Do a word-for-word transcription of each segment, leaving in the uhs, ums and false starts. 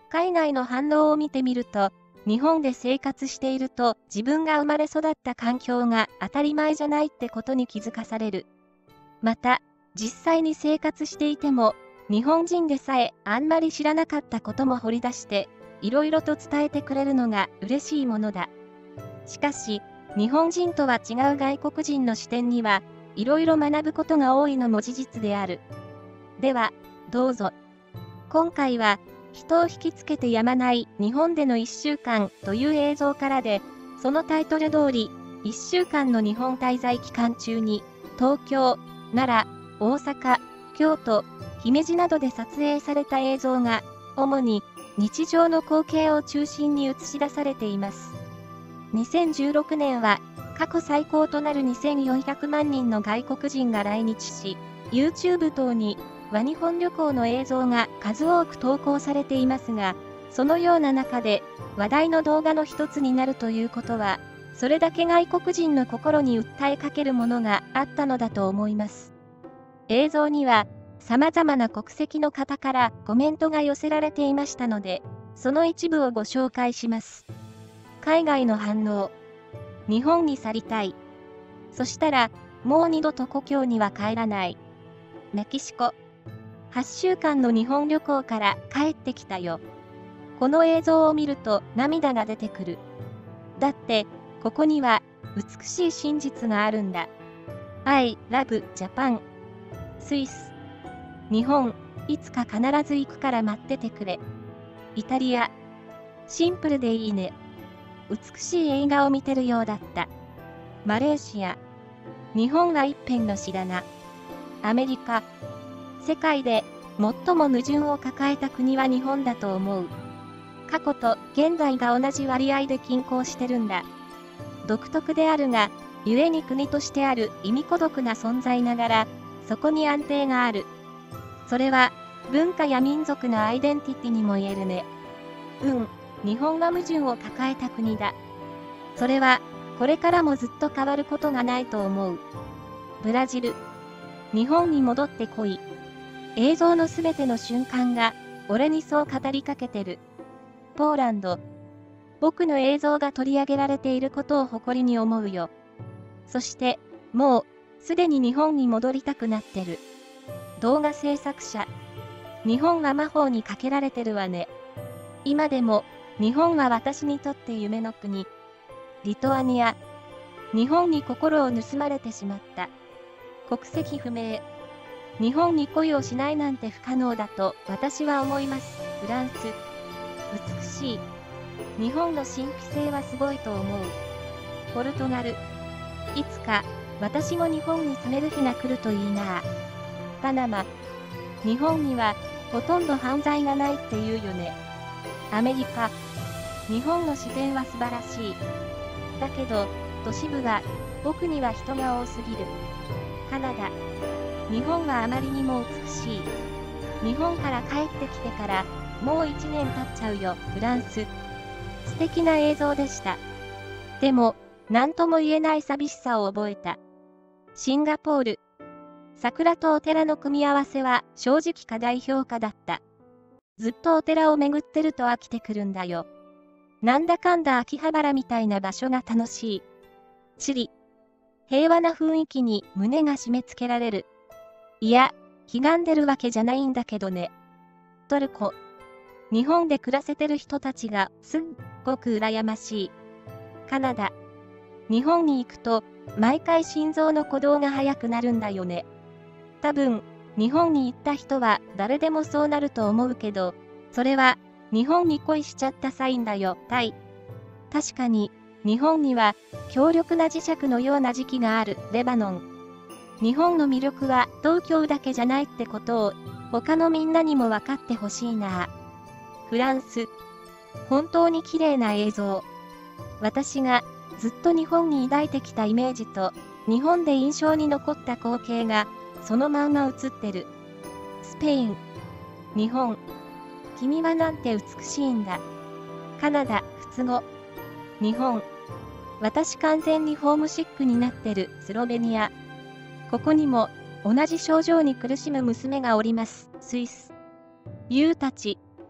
海外の反応を見てみると、日本で生活していると自分が生まれ育った環境が当たり前じゃないってことに気づかされる。また、実際に生活していても、日本人でさえあんまり知らなかったことも掘り出して、いろいろと伝えてくれるのが嬉しいものだ。しかし、日本人とは違う外国人の視点には、いろいろ学ぶことが多いのも事実である。では、どうぞ。今回は、人を引きつけてやまない日本でのいっしゅうかんという映像からで、そのタイトル通り、いっしゅうかんの日本滞在期間中に、東京、奈良、大阪、京都、姫路などで撮影された映像が、主に日常の光景を中心に映し出されています。にせんじゅうろくねんは、過去最高となるにせんよんひゃくまんにんの外国人が来日し、YouTube 等に、和日本旅行の映像が数多く投稿されていますが、そのような中で話題の動画の一つになるということは、それだけ外国人の心に訴えかけるものがあったのだと思います。映像には様々な国籍の方からコメントが寄せられていましたので、その一部をご紹介します。海外の反応。日本に去りたい。そしたら、もう二度と故郷には帰らない。メキシコ。はっしゅうかんの日本旅行から帰ってきたよ。この映像を見ると涙が出てくる。だって、ここには美しい真実があるんだ。I love Japan。スイス。日本、いつか必ず行くから待っててくれ。イタリア。シンプルでいいね。美しい映画を見てるようだった。マレーシア。日本は一辺の知らな。アメリカ。世界で最も矛盾を抱えた国は日本だと思う。過去と現在が同じ割合で均衡してるんだ。独特であるが、故に国としてある意味孤独な存在ながら、そこに安定がある。それは文化や民族のアイデンティティにも言えるね。うん、日本は矛盾を抱えた国だ。それはこれからもずっと変わることがないと思う。ブラジル。日本に戻ってこい。映像のすべての瞬間が、俺にそう語りかけてる。ポーランド。僕の映像が取り上げられていることを誇りに思うよ。そして、もう、すでに日本に戻りたくなってる。動画制作者。日本は魔法にかけられてるわね。今でも、日本は私にとって夢の国。リトアニア。日本に心を盗まれてしまった。国籍不明。日本に恋をしないなんて不可能だと私は思います。フランス。美しい。日本の神秘性はすごいと思う。ポルトガル。いつか私も日本に住める日が来るといいなあ。パナマ。日本にはほとんど犯罪がないって言うよね。アメリカ。日本の自然は素晴らしい。だけど、都市部は僕には人が多すぎる。カナダ。日本はあまりにも美しい。日本から帰ってきてからもういちねん経っちゃうよ。フランス。素敵な映像でした。でも、何とも言えない寂しさを覚えた。シンガポール。桜とお寺の組み合わせは正直過大評価だった。ずっとお寺を巡ってると飽きてくるんだよ。なんだかんだ秋葉原みたいな場所が楽しい。チリ。平和な雰囲気に胸が締め付けられる。いや、悲願でるわけじゃないんだけどね。トルコ。日本で暮らせてる人たちがすっごく羨ましい。カナダ。日本に行くと、毎回心臓の鼓動が速くなるんだよね。多分、日本に行った人は誰でもそうなると思うけど、それは日本に恋しちゃったサインだよ。タイ。確かに、日本には強力な磁石のような時期がある。レバノン。日本の魅力は東京だけじゃないってことを他のみんなにも分かってほしいな。フランス。本当に綺麗な映像。私がずっと日本に抱いてきたイメージと日本で印象に残った光景がそのまんま映ってる。スペイン。日本。君はなんて美しいんだ。カナダ。不都合。日本。私完全にホームシックになってる。スロベニア。ここにも同じ症状に苦しむ娘がおります。スイス。ユーたち、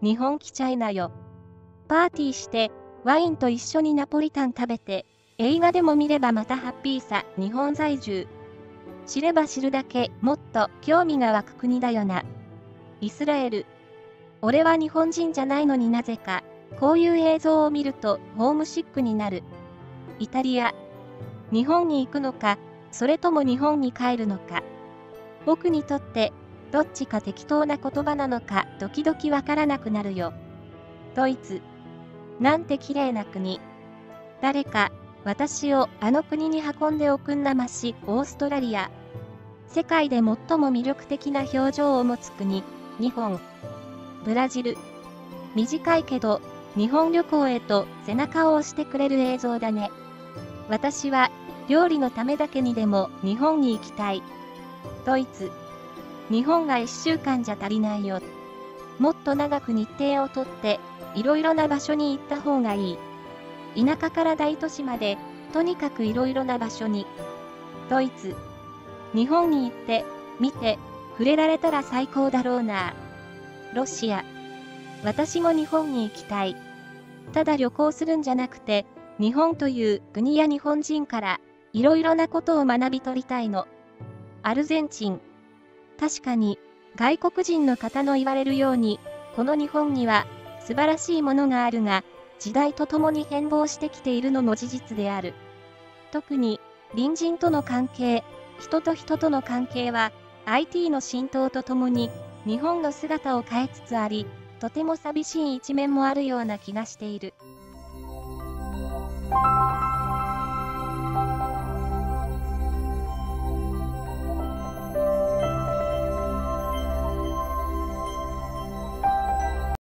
日本来ちゃいなよ。パーティーして、ワインと一緒にナポリタン食べて、映画でも見ればまたハッピーさ、日本在住。知れば知るだけもっと興味が湧く国だよな。イスラエル。俺は日本人じゃないのになぜか、こういう映像を見るとホームシックになる。イタリア。日本に行くのか、それとも日本に帰るのか。僕にとって、どっちか適当な言葉なのか、時々わからなくなるよ。ドイツ。なんて綺麗な国。誰か、私をあの国に運んでおくんなまし、オーストラリア。世界で最も魅力的な表情を持つ国、日本。ブラジル。短いけど、日本旅行へと背中を押してくれる映像だね。私は、料理のためだけにでも日本に行きたい。ドイツ。日本がいっしゅうかんじゃ足りないよ。もっと長く日程をとって、いろいろな場所に行った方がいい。田舎から大都市まで、とにかくいろいろな場所に。ドイツ。日本に行って、見て、触れられたら最高だろうな。ロシア。私も日本に行きたい。ただ旅行するんじゃなくて、日本という国や日本人から、いろいろなことを学び取りたいの。アルゼンチン。確かに、外国人の方の言われるように、この日本には、素晴らしいものがあるが、時代とともに変貌してきているのも事実である。特に、隣人との関係、人と人との関係は、アイティー の浸透とともに、日本の姿を変えつつあり、とても寂しい一面もあるような気がしている。